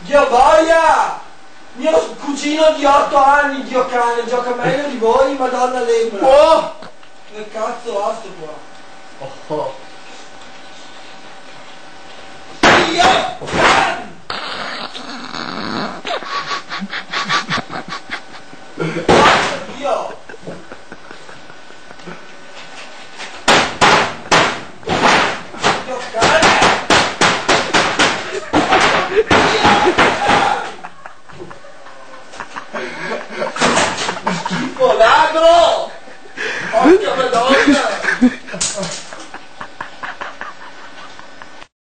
Dio boia! Mio cugino di 8 anni, Dio cane, gioca meglio di voi, madonna lembra. Oh! Che cazzo ha sto qua? Oh! Dio! Dio! Dio cane! Schifo là!